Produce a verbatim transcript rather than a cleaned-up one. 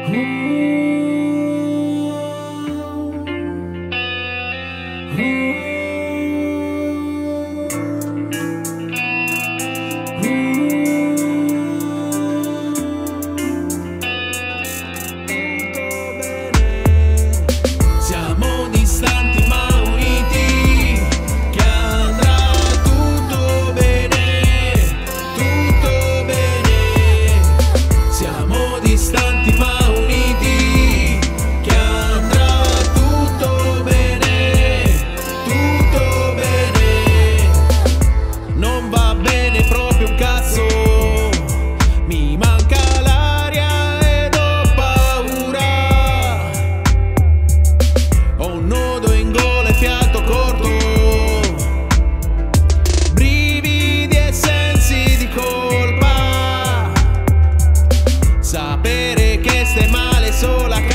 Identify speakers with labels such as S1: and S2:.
S1: Siamo distanti ma uniti, che andrà tutto bene, tutto bene. Siamo distanti ma uniti, che andrà tutto bene, tutto bene. Non va bene proprio un cazzo, mi manca l'aria ed ho paura. Ho un nodo in gola e fiato corto, brividi e sensi di colpa. Sapere che stai male sola